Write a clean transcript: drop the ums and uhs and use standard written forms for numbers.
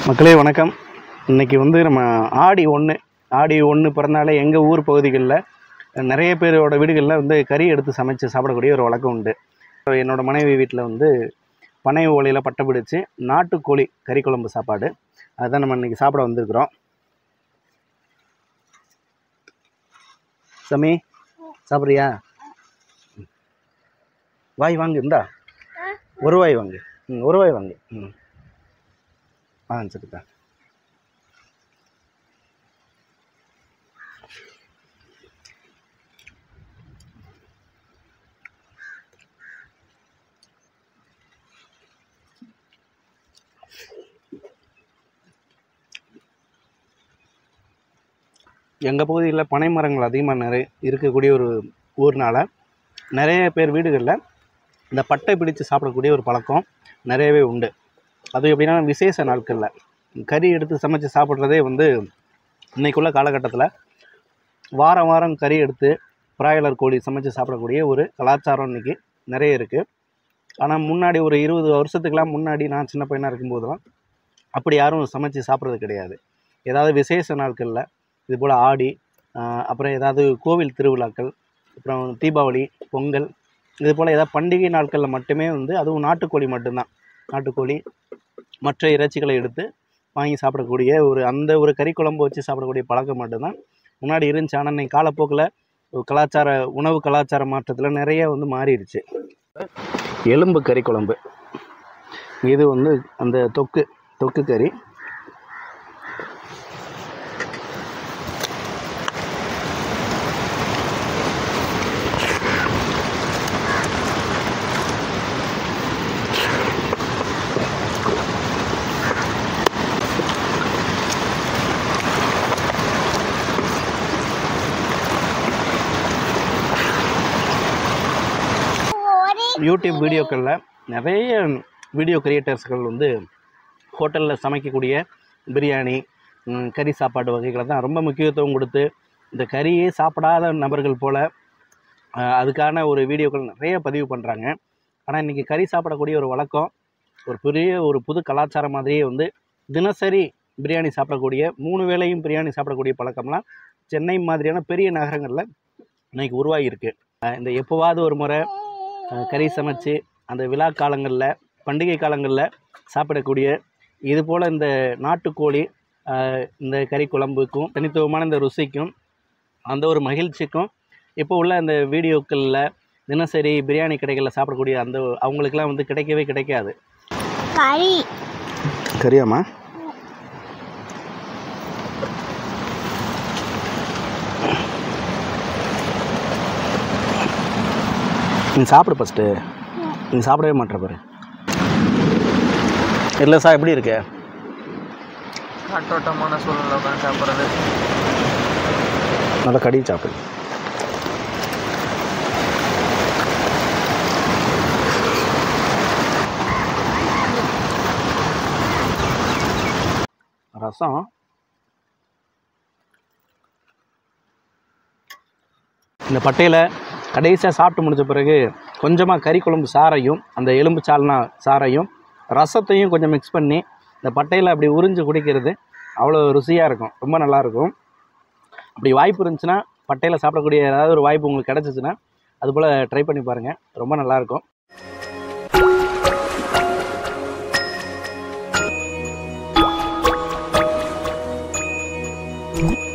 மக்களே வணக்கம். இன்றைக்கி நம்ம ஆடி 1 பிறந்தாலே எங்கள் ஊர் பகுதிகளில் நிறைய பேரோட வீடுகளில் கறி எடுத்து சமைச்சு சாப்பிடக்கூடிய ஒரு வழக்கம் உண்டு. என்னோடய மனைவி வீட்டில் பனை ஓலையில் பட்டை பிடிச்சி நாட்டுக்கோழி கறி குழம்பு சாப்பாடு அதுதான் நம்ம இன்றைக்கி சாப்பிட வந்திருக்கிறோம். சமி சாப்பிட்றியா? வாய் வாங்கு, இந்தா ஒரு வாய் வாங்கு. ஒரு வாய் வாங்கு. சரிக்கா. எங்கள் பகுதியில் பனை மரங்கள் அதிகமாக நிறைய இருக்கக்கூடிய ஒரு ஊர்னால் நிறைய பேர் வீடுகளில் இந்த பட்டை பிடித்து சாப்பிடக்கூடிய ஒரு பழக்கம் நிறையவே உண்டு. அது எப்படின்னா விசேஷ நாட்களில் கறி எடுத்து சமைச்சு சாப்பிட்றதே இன்றைக்குள்ள காலகட்டத்தில் வாரம் கறி எடுத்து பிராய்லர் கோழி சமைச்சு சாப்பிடக்கூடிய ஒரு கலாச்சாரம் இன்றைக்கி நிறைய இருக்குது. ஆனால் முன்னாடி ஒரு 20 வருஷத்துக்கெலாம் முன்னாடி நான் சின்ன பையனாக இருக்கும்போதெல்லாம் அப்படி யாரும் சமைச்சு சாப்பிட்றது கிடையாது. ஏதாவது விசேஷ நாட்களில் இதுபோல் ஆடி, அப்புறம் ஏதாவது கோவில் திருவிழாக்கள், அப்புறம் தீபாவளி, பொங்கல், இது போல் ஏதாவது பண்டிகை நாட்களில் மட்டுமே அதுவும் நாட்டுக்கோழி மட்டும்தான். நாட்டுக்கோழி மற்ற இறைச்சிகளை எடுத்து வாங்கி சாப்பிடக்கூடிய அந்த ஒரு கறி குழம்பு வச்சு சாப்பிடக்கூடிய பழக்கம் மட்டும்தான் முன்னாடி இருந்துச்சு. ஆனால் இன்னைக்கு காலப்போக்கில் உணவு கலாச்சார மாற்றத்தில் நிறைய மாறிடுச்சு. எலும்பு கறி குழம்பு, இது அந்த தொக்கு கறி. யூடியூப் வீடியோக்களில் நிறைய வீடியோ கிரியேட்டர்ஸ்கள் ஹோட்டலில் சமைக்கக்கூடிய பிரியாணி, கறி சாப்பாடு வகைகளை தான் ரொம்ப முக்கியத்துவம் கொடுத்து இந்த கறியே சாப்பிடாத நபர்கள் போல் அதுக்கான ஒரு வீடியோக்கள் நிறைய பதிவு பண்ணுறாங்க. ஆனால் இன்றைக்கி கறி சாப்பிடக்கூடிய ஒரு வழக்கம் ஒரு புது கலாச்சாரம் மாதிரியே தினசரி பிரியாணி சாப்பிடக்கூடிய 3 வேளையும் பிரியாணி சாப்பிடக்கூடிய பழக்கம்லாம் சென்னை மாதிரியான பெரிய நகரங்களில் இன்றைக்கி உருவாகியிருக்கு. இந்த எப்போவாவது ஒரு முறை கறி சமைச்சு அந்த விழா காலங்களில், பண்டிகை காலங்களில் சாப்பிடக்கூடிய இது போல் இந்த நாட்டுக்கோழி இந்த கறி குழம்புக்கும் தனித்துவமான இந்த ருசிக்கும் அந்த ஒரு மகிழ்ச்சிக்கும் இப்போ உள்ள அந்த வீடியோக்களில் தினசரி பிரியாணி கடைகளில் சாப்பிடக்கூடிய அந்த அவங்களுக்கெல்லாம் கிடைக்கவே கிடைக்காது. கறியாம்மா? நீ சாப்பிடு ஃபஸ்ட்டு. நீ சாப்பிடவே மாட்டேற பாரு. இல்லை சார், எப்படி இருக்கு? காற்றோட்டமான சூழ்நிலை உட்காந்து சாப்பிட்றது நல்லா கடி சாப்பிடு. ரசம் இந்த பட்டையில் கடைசியாக சாப்பிட்டு முடித்த பிறகு கொஞ்சமாக கறி குழம்பு சாறையும் அந்த எலும்பு சால்னா சாறையும் ரசத்தையும் கொஞ்சம் மிக்ஸ் பண்ணி இந்த பட்டையில் அப்படி உறிஞ்சு குடிக்கிறது அவ்வளோ ருசியாக இருக்கும். ரொம்ப நல்லாயிருக்கும். அப்படி வாய்ப்பு இருந்துச்சுன்னா பட்டையில் சாப்பிடக்கூடிய ஏதாவது ஒரு வாய்ப்பு உங்களுக்கு கிடச்சிச்சின்னா அதுபோல் ட்ரை பண்ணி பாருங்கள். ரொம்ப நல்லாயிருக்கும்.